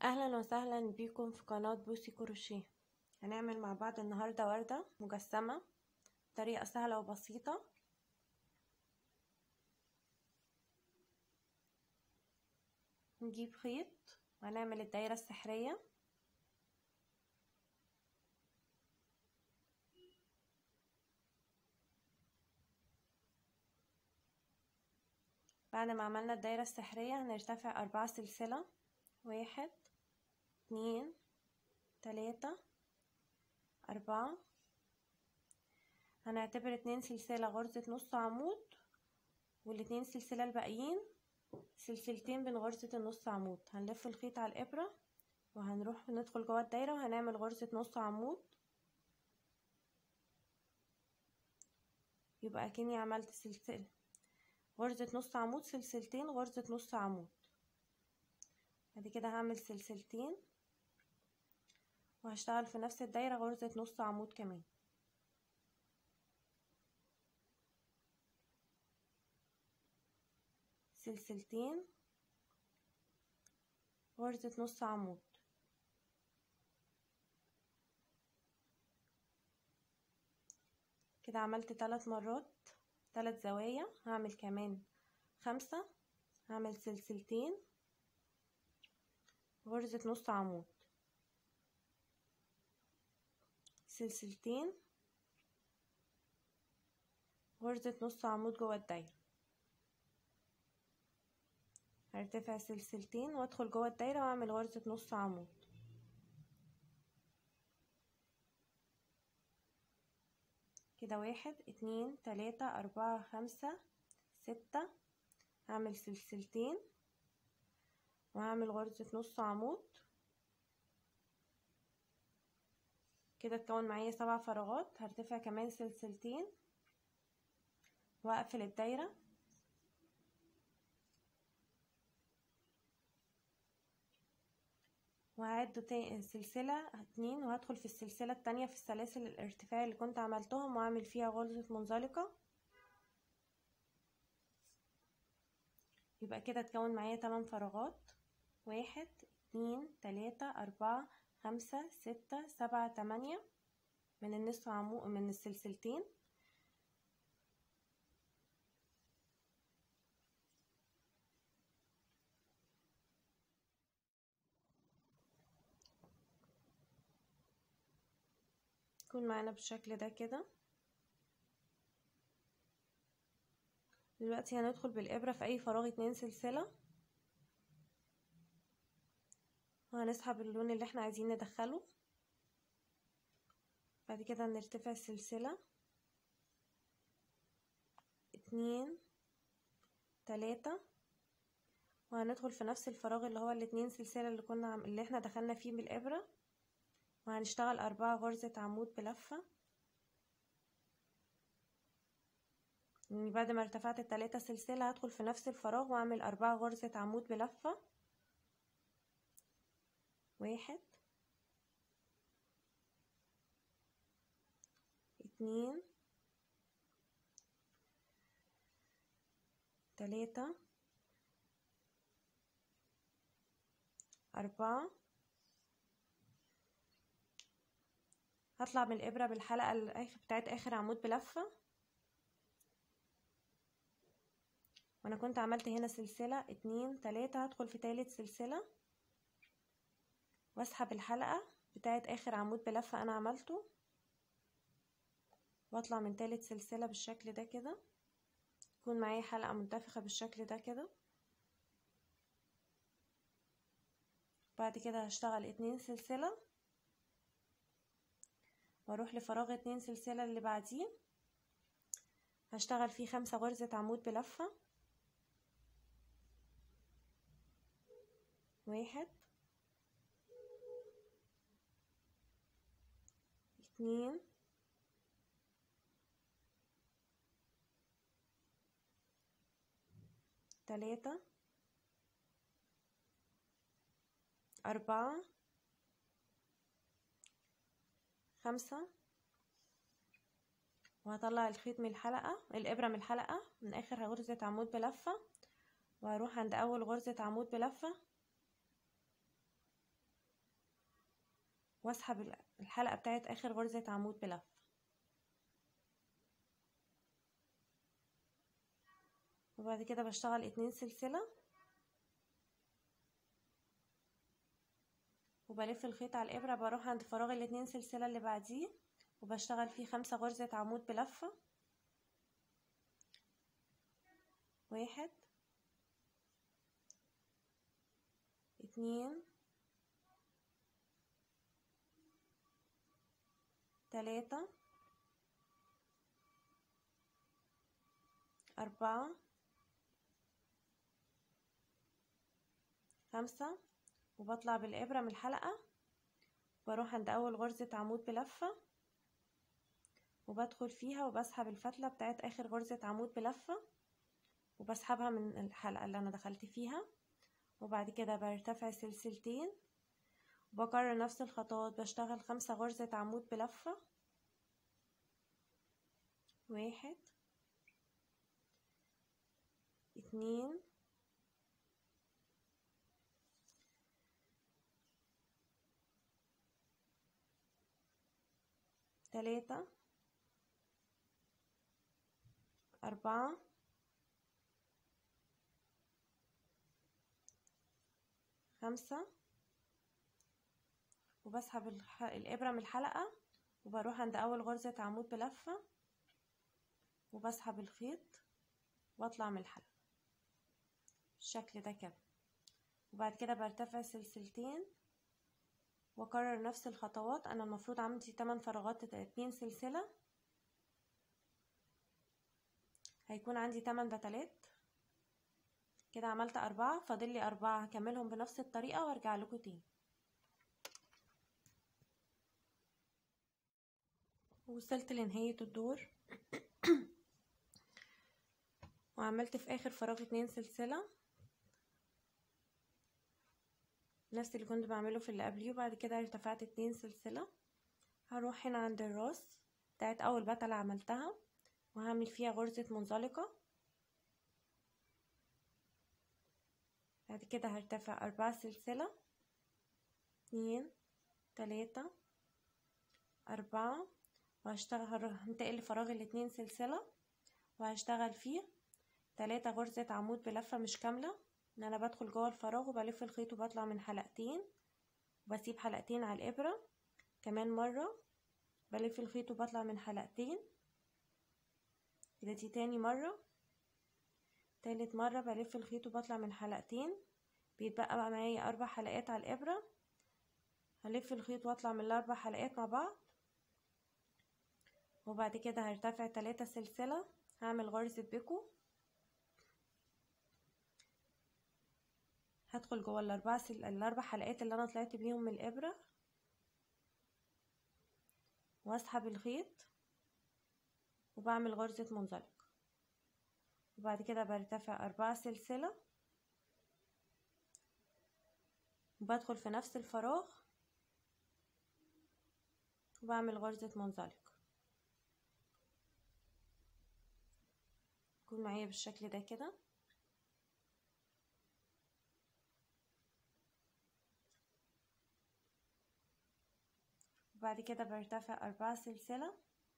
اهلا وسهلا بيكم في قناة بوسي كروشيه. هنعمل مع بعض النهاردة وردة مجسمة بطريقة سهلة وبسيطة. نجيب خيط وهنعمل الدايرة السحرية. بعد ما عملنا الدايرة السحرية هنرتفع 4 سلسلة، 1 2 3 4. هنعتبر 2 سلسلة غرزة نص عمود، والاتنين سلسلة الباقيين سلسلتين بين غرزة النص عمود. هنلف الخيط على الإبرة وهنروح ندخل جوه الدايرة وهنعمل غرزة نص عمود، يبقى كأني عملت سلسلة غرزة نص عمود، سلسلتين غرزة نص عمود. بعد كده هعمل سلسلتين وهشتغل في نفس الدايرة غرزة نص عمود كمان. سلسلتين غرزة نص عمود. كده عملت 3 مرات 3 زوايا. هعمل كمان 5، هعمل سلسلتين غرزة نص عمود، سلسلتين غرزة نص عمود جوه الدايرة. هرتفع سلسلتين وادخل جوه الدايرة واعمل غرزة نص عمود. كده 1 2 3 4 5 6. هعمل سلسلتين وهعمل غرزة نص عمود. كده اتكون معايا 7 فراغات. هرتفع كمان سلسلتين واقفل الدايرة وهعد سلسلة 2 وهدخل في السلسلة التانية في السلاسل الارتفاع اللي كنت عملتهم واعمل فيها غرزة منزلقة. يبقى كده اتكون معايا 8 فراغات، 1 2 3 4 5 6 7 8 من النصف عمود من السلسلتين. يكون معانا بالشكل ده كده. دلوقتي هندخل بالإبرة في أي فراغ 2 سلسلة وهنسحب اللون اللي احنا عايزين ندخله. بعد كده هنرتفع سلسلة 2 3 وهندخل في نفس الفراغ اللي هو ال2 سلسلة اللي احنا دخلنا فيه بالإبرة، وهنشتغل 4 غرزة عمود بلفة. يعني بعد ما ارتفعت ال3 سلسلة هدخل في نفس الفراغ واعمل 4 غرزة عمود بلفة. 1 2 3 4. هطلع من الإبرة بالحلقة بتاعت آخر عمود بلفة، وانا كنت عملت هنا سلسلة 2 3. هدخل في تالت سلسلة واسحب الحلقة بتاعت آخر عمود بلفة انا عملته واطلع من تالت سلسلة بالشكل ده كده. يكون معايا حلقة منتفخة بالشكل ده كده. بعد كده هشتغل 2 سلسلة واروح لفراغ 2 سلسلة اللي بعديه هشتغل فيه 5 غرزة عمود بلفة. 1 2 3 4 5. وهطلع الخيط من الإبرة من الحلقة من آخر غرزة عمود بلفة، وهروح عند أول غرزة عمود بلفة واسحب الحلقة بتاعت اخر غرزة عمود بلف. وبعد كده بشتغل 2 سلسلة وبلف الخيط على الابرة، بروح عند فراغ ال2 سلسلة اللي بعديه وبشتغل فيه 5 غرزة عمود بلفة. 1 2 3 4 5 وبطلع بالابرة من الحلقة، بروح عند اول غرزة عمود بلفة وبدخل فيها وبسحب الفتلة بتاعت اخر غرزة عمود بلفة وبسحبها من الحلقة اللي انا دخلت فيها. وبعد كده برتفع سلسلتين وبكرر نفس الخطوات، بشتغل 5 غرزة عمود بلفة. 1 2 3 4 5 وبسحب الابرة من الحلقة وبروح عند اول غرزة عمود بلفة وبسحب الخيط واطلع من الحلقة بالشكل ده كده. وبعد كده برتفع سلسلتين واكرر نفس الخطوات. انا المفروض عندي 8 فراغات 2 سلسلة، هيكون عندي 8 بتلات كده. عملت 4، فاضل لي 4 هكملهم بنفس الطريقة وارجع لكم تاني. وصلت لنهاية الدور وعملت في اخر فراغ 2 سلسلة نفس اللي كنت بعمله في اللي قبليه. وبعد كده ارتفعت 2 سلسلة، هروح هنا عند الراس بتاعت اول بتلة عملتها وهعمل فيها غرزة منزلقة. بعد كده هرتفع 4 سلسلة 2 3 4 وهشتغل، هنتقل لفراغ ال2 سلسلة وهشتغل فيه 3 غرزة عمود بلفة مش كاملة، ان انا بدخل جوه الفراغ وبلف الخيط وبطلع من حلقتين وبسيب حلقتين على الابرة. كمان مرة بلف الخيط وبطلع من حلقتين كده. دي تاني مرة. تالت مرة بلف الخيط وبطلع من حلقتين، بيتبقى بقى معايا 4 حلقات على الابرة. هلف الخيط واطلع من ال4 حلقات مع بعض. وبعد كده هرتفع 3 سلسلة، هعمل غرزة بيكو، هدخل جوه الاربع حلقات اللي انا طلعت بيهم من الابرة واسحب الخيط وبعمل غرزة منزلق. وبعد كده برتفع 4 سلسلة وبدخل في نفس الفراغ وبعمل غرزة منزلق. يكون معايا بالشكل ده كده. وبعد كده برتفع 4 سلسلة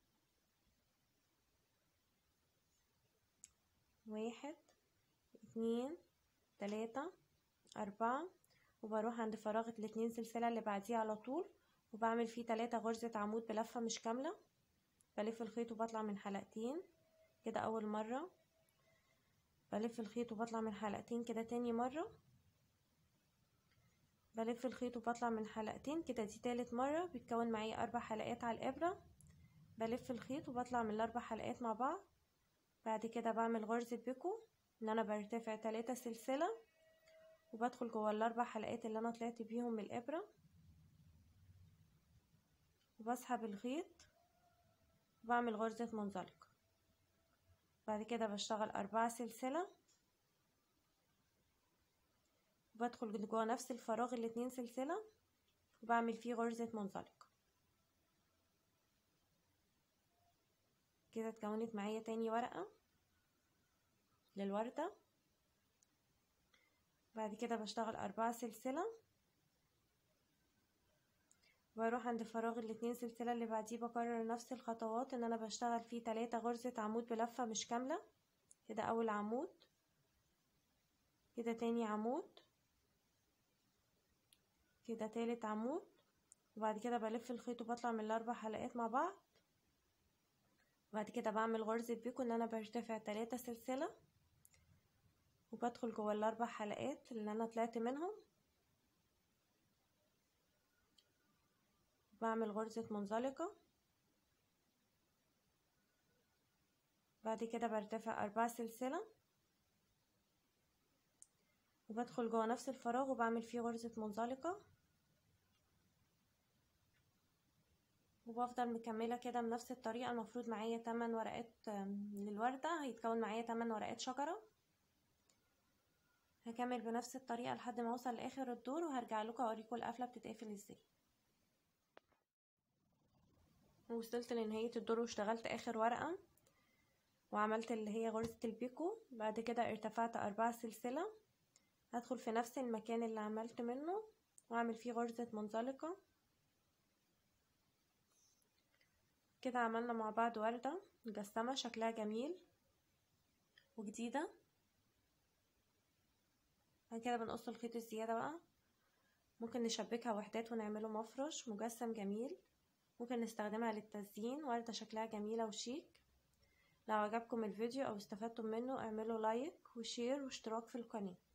1 2 3 4 وبروح عند فراغ ال2 سلسلة اللي بعديه على طول وبعمل فيه 3 غرزة عمود بلفة مش كاملة، بلف الخيط وبطلع من حلقتين كده. اول مرة بلف الخيط وبطلع من حلقتين كده. تاني مرة بلف الخيط وبطلع من حلقتين كده. دي تالت مرة. بيتكون معايا 4 حلقات على الابرة، بلف الخيط وبطلع من ال4 حلقات مع بعض. بعد كده بعمل غرزة بيكو، ان انا برتفع 3 سلسلة وبدخل جوه ال4 حلقات اللي انا طلعت بيهم من الابرة وبسحب الخيط وبعمل غرزة منزلقة. بعد كده بشتغل 4 سلسلة وبدخل جوه نفس الفراغ ال2 سلسلة وبعمل فيه غرزة منزلقة. كده اتكونت معايا تاني ورقة للوردة. بعد كده بشتغل 4 سلسلة واروح عند فراغ الاتنين سلسلة اللي بعديه بكرر نفس الخطوات، ان انا بشتغل فيه 3 غرزة عمود بلفة مش كاملة. كده اول عمود، كده تاني عمود، كده تالت عمود، وبعد كده بلف الخيط وبطلع من ال4 حلقات مع بعض. وبعد كده بعمل غرزة بيكو ان انا برتفع 3 سلسلة وبدخل جوه ال4 حلقات اللي انا طلعت منهم، بعمل غرزة منزلقة. بعد كده برتفع 4 سلسلة وبدخل جوه نفس الفراغ وبعمل فيه غرزة منزلقة، وبفضل مكملة كده بنفس الطريقة. المفروض معايا 8 ورقات للوردة، هيتكون معايا 8 ورقات شجرة. هكمل بنفس الطريقة لحد ما اوصل لاخر الدور، وهرجع لكم اوريكم القفلة بتتقفل ازاي. وصلت لنهاية الدور واشتغلت اخر ورقة وعملت اللي هي غرزة البيكو. بعد كده ارتفعت 4 سلسلة، هدخل في نفس المكان اللي عملت منه واعمل فيه غرزة منزلقة. كده عملنا مع بعض وردة مجسمة شكلها جميل وجديدة. بعد كده بنقص الخيط الزيادة بقى، ممكن نشبكها وحدات ونعمله مفرش مجسم جميل. ممكن نستخدمها للتزيين، وردة شكلها جميلة وشيك. لو عجبكم الفيديو او استفدتم منه اعملوا لايك وشير واشتراك في القناة.